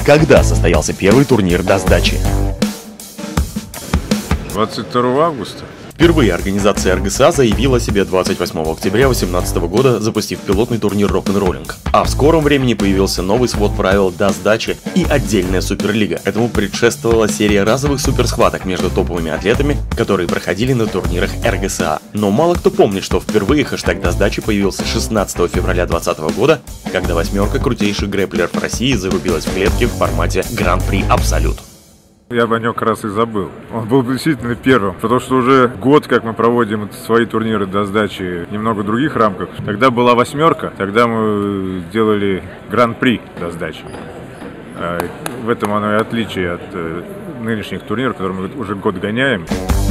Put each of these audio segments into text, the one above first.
Когда состоялся первый турнир до сдачи? 22 августа. Впервые организация РГСА заявила о себе 28 октября 2018 года, запустив пилотный турнир рок-н-роллинг. А в скором времени появился новый свод правил до сдачи и отдельная суперлига. Этому предшествовала серия разовых суперсхваток между топовыми атлетами, которые проходили на турнирах РГСА. Но мало кто помнит, что впервые хэштег до сдачи появился 16 февраля 2020 года, когда восьмерка крутейших грэпплеров России зарубилась в клетке в формате Гран-при Абсолют. Я бы о нем как раз и забыл. Он был действительно первым, потому что уже год, как мы проводим свои турниры до сдачи в немного других рамках. Тогда была восьмерка, тогда мы делали гран-при до сдачи. В этом оно и отличие от нынешних турниров, которые мы уже год гоняем.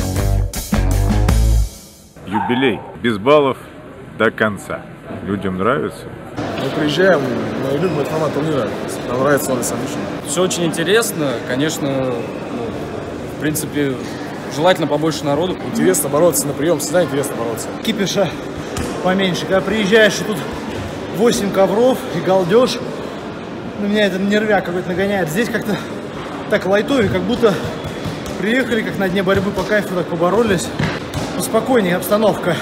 Юбилей. Без баллов до конца. Людям нравится. Мы приезжаем, мы любим этот формат турнира. Нам нравится он отлично. Все очень интересно, конечно, в принципе, желательно побольше народу. Интересно бороться на прием, всегда интересно бороться. Кипиша поменьше. Когда приезжаешь, и тут 8 ковров и галдеж, на меня это нервяк какой-то нагоняет. Здесь как-то так лайтовее, как будто приехали, как на дне борьбы, по кайфу так поборолись. Поспокойнее обстановка.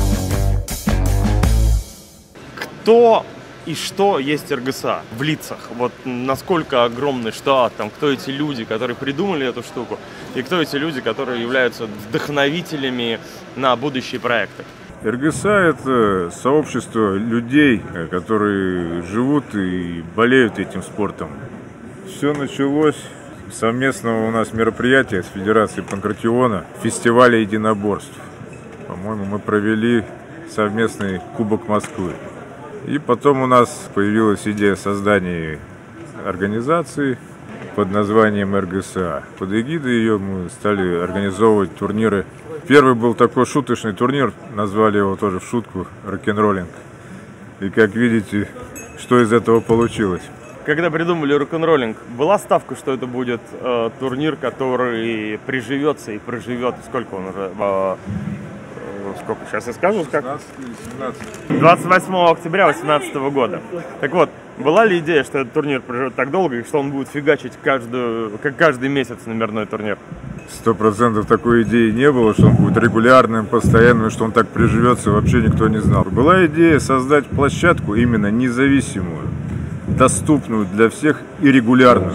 Кто и что есть РГСА в лицах? Вот насколько огромный штат, там, кто эти люди, которые придумали эту штуку, и кто эти люди, которые являются вдохновителями на будущие проекты? РГСА – это сообщество людей, которые живут и болеют этим спортом. Все началось с совместного у нас мероприятия с Федерацией Панкратиона, фестиваля единоборств. По-моему, мы провели совместный Кубок Москвы. И потом у нас появилась идея создания организации под названием РГСА. Под эгидой ее мы стали организовывать турниры. Первый был такой шуточный турнир, назвали его тоже в шутку рок-н-роллинг. И как видите, что из этого получилось. Когда придумали рок-н-роллинг, была ставка, что это будет турнир, который приживется и проживет, сколько он уже... Сколько сейчас я скажу? 28 октября 2018 года. Так вот, была ли идея, что этот турнир проживет так долго и что он будет фигачить каждый месяц номерной турнир? 100% такой идеи не было, что он будет регулярным, постоянным, что он так приживется, вообще никто не знал. Была идея создать площадку именно независимую, доступную для всех и регулярную.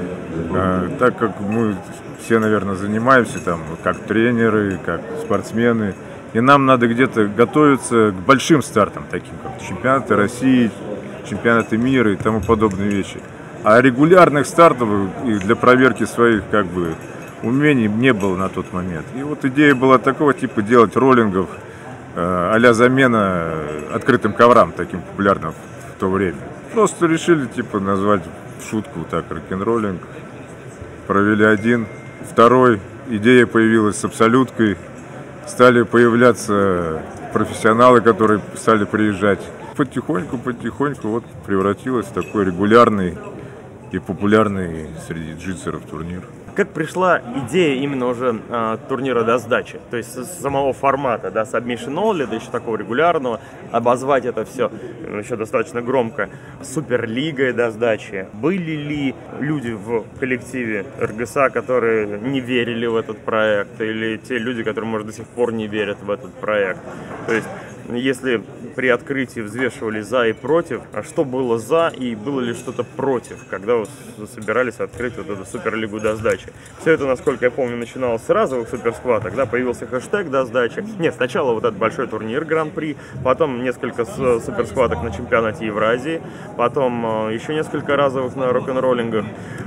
Так как мы все, наверное, занимаемся там, как тренеры, как спортсмены, и нам надо где-то готовиться к большим стартам, таким как чемпионаты России, чемпионаты мира и тому подобные вещи. А регулярных стартов и для проверки своих умений не было на тот момент. И вот идея была такого типа делать роллингов а-ля замена открытым коврам, таким популярным в то время. Просто решили назвать в шутку так рок-н-роллинг. Провели один, второй. Идея появилась с абсолюткой. Стали появляться профессионалы, которые стали приезжать. Потихоньку вот превратилось в такой регулярный и популярный среди джитсеров турнир. Как пришла идея именно уже турнира до сдачи? То есть с самого формата, да, Submission Only, да еще такого регулярного, обозвать это все еще достаточно громко суперлигой до сдачи. Были ли люди в коллективе РГСА, которые не верили в этот проект, или те люди, которые, может, до сих пор не верят в этот проект? То есть если при открытии взвешивали за и против, а что было за и было ли что-то против, когда вы собирались открыть вот эту суперлигу до сдачи? Все это, насколько я помню, начиналось с разовых суперсхваток, когда появился хэштег до сдачи. Нет, сначала вот этот большой турнир Гран-при, потом несколько суперсхваток на чемпионате Евразии, потом еще несколько разовых на рок-н-роллингах.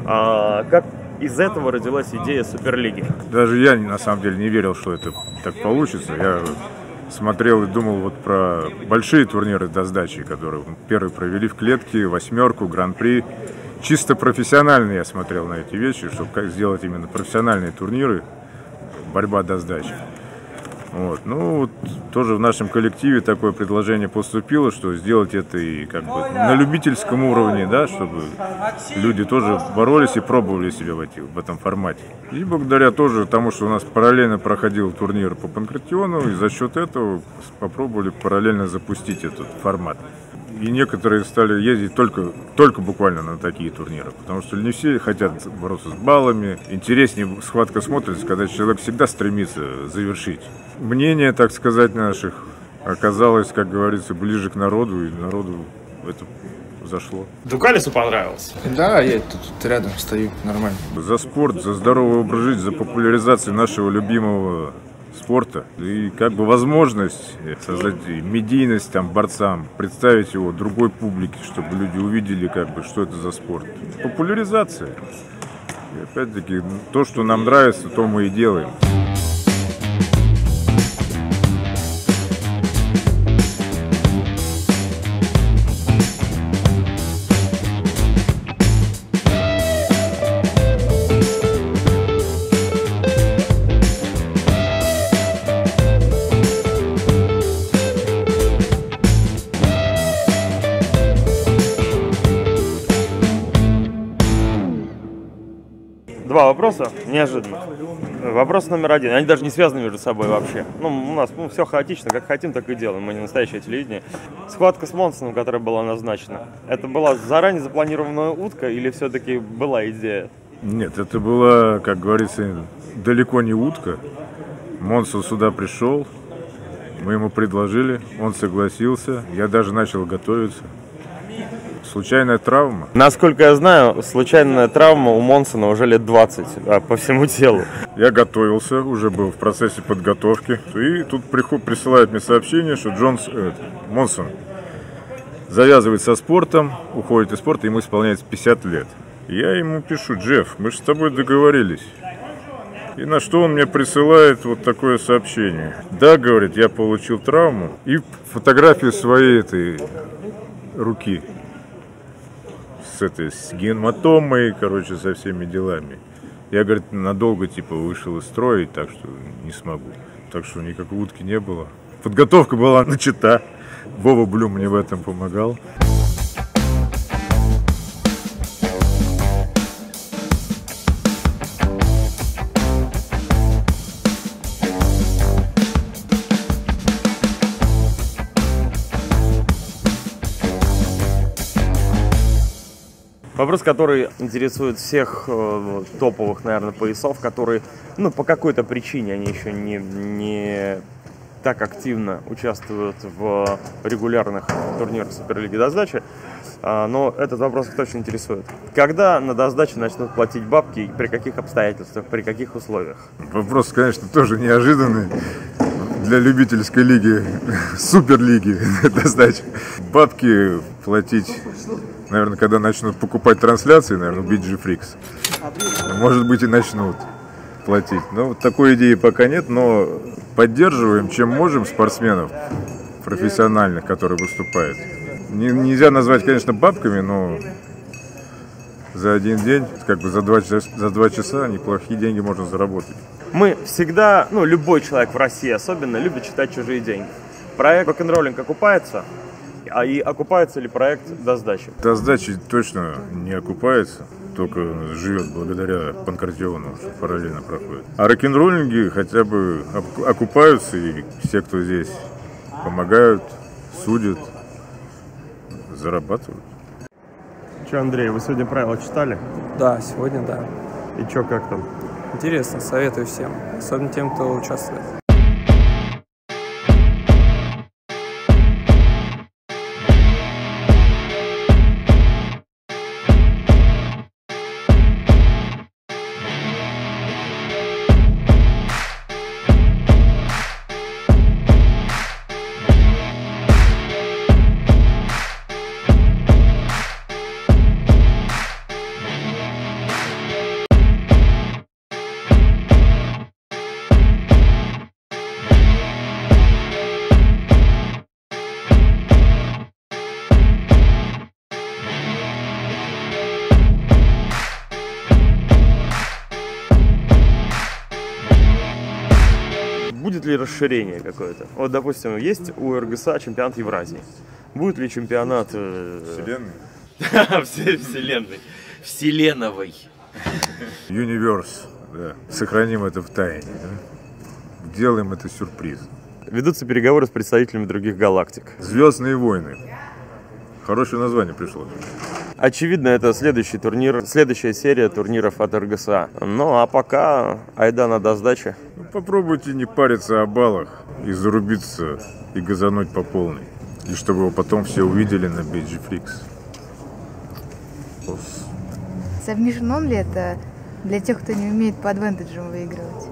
Как из этого родилась идея суперлиги? Даже я на самом деле не верил, что это так получится. Я смотрел и думал вот про большие турниры до сдачи, которые первые провели в клетке, восьмерку, гран-при. Чисто профессионально я смотрел на эти вещи, чтобы как сделать именно профессиональные турниры, борьба до сдачи. Вот. Ну, вот, тоже в нашем коллективе такое предложение поступило, что сделать это и на любительском уровне, да, чтобы люди тоже боролись и пробовали себя в этом формате. И благодаря тоже тому, что у нас параллельно проходил турнир по Панкратиону, и за счет этого попробовали параллельно запустить этот формат. И некоторые стали ездить только буквально на такие турниры. Потому что не все хотят бороться с баллами. Интереснее схватка смотрится, когда человек всегда стремится завершить. Мнение, так сказать, наших оказалось, как говорится, ближе к народу. И народу это зашло. Дукалису понравилось? Да, я тут рядом стою, нормально. За спорт, за здоровый образ жизни, за популяризацию нашего любимого спорта и как бы возможность создать медийность там борцам, представить его другой публике, чтобы люди увидели как бы, что это за спорт. Популяризация. И опять-таки то, что нам нравится, то мы и делаем. Два вопроса неожиданно. Вопрос номер один. Они даже не связаны между собой вообще. Ну, у нас все хаотично, как хотим, так и делаем. Мы не настоящее телевидение. Схватка с Монсоном, которая была назначена, это была заранее запланированная утка или все-таки была идея? Нет, это была, как говорится, далеко не утка. Монсон сюда пришел, мы ему предложили, он согласился. Я даже начал готовиться. Случайная травма. Насколько я знаю, случайная травма у Монсона уже лет 20 по всему телу. Я готовился, уже был в процессе подготовки. И тут присылает мне сообщение, что Монсон завязывает со спортом, уходит из спорта, ему исполняется 50 лет. Я ему пишу: Джефф, мы же с тобой договорились. И на что он мне присылает вот такое сообщение. Да, говорит, я получил травму. И фотографию своей этой руки. С гематомой, короче, со всеми делами. Я, говорит, надолго типа вышел из строя, так что не смогу. Так что никакой утки не было. Подготовка была начата. Вова Блюм мне в этом помогал. Вопрос, который интересует всех топовых, наверное, поясов, которые, ну, по какой-то причине они еще не так активно участвуют в регулярных турнирах Суперлиги Досдачи, но этот вопрос их точно интересует. Когда на Досдаче начнут платить бабки и при каких обстоятельствах, при каких условиях? Вопрос, конечно, тоже неожиданный для любительской лиги, Суперлиги Досдачи. Бабки платить, наверное, когда начнут покупать трансляции, наверное, BG Freaks. Может быть, и начнут платить. Но вот такой идеи пока нет, но поддерживаем, чем можем, спортсменов профессиональных, которые выступают. Нельзя назвать, конечно, бабками, но за один день, как бы за 2 часа неплохие деньги можно заработать. Мы всегда, ну, любой человек в России особенно, любит читать чужие деньги. Проект рок-н-роллинг окупается, и окупается ли проект Досдачи? Досдачи точно не окупается, только живет благодаря Панкратиону, что параллельно проходит. А рок-н-роллинги хотя бы окупаются, и все, кто здесь, помогают, судят, зарабатывают. Че, Андрей, вы сегодня правила читали? Да, сегодня да. И че, как там? Интересно, советую всем, особенно тем, кто участвует. Будет ли расширение какое-то? Вот, допустим, есть у РГСА чемпионат Евразии. Будет ли чемпионат... Вселенной? Вселенной. Вселеновой. Universe, да. Сохраним это в тайне. Да? Делаем это сюрприз. Ведутся переговоры с представителями других галактик. Звездные войны. Хорошее название пришло. Очевидно, это следующий турнир, следующая серия турниров от РГСА. Ну, а пока айда на досдаче. Ну, попробуйте не париться о баллах и зарубиться, и газануть по полной. И чтобы его потом все увидели на BGFlix. Submission only это для тех, кто не умеет по адвантеджам выигрывать.